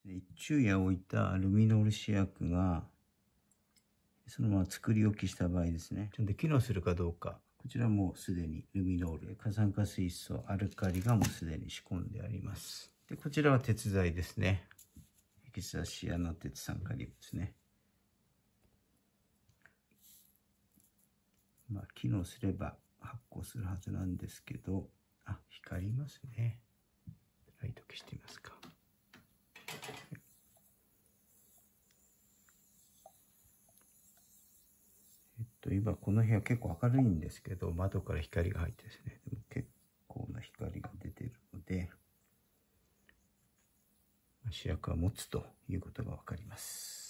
一昼夜置いたルミノール試薬が、そのまま作り置きした場合ですね。ちゃんと機能するかどうか。こちらもすでにルミノール、過酸化水素、アルカリがもうすでに仕込んであります。で、こちらは鉄剤ですね。エキサシアナ鉄酸カリウムですね。まあ、機能すれば発光するはずなんですけど、あ、光りますね。ライト消してみますか。今この部屋結構明るいんですけど、窓から光が入ってですね、でも結構な光が出ているので、試薬は持つということがわかります。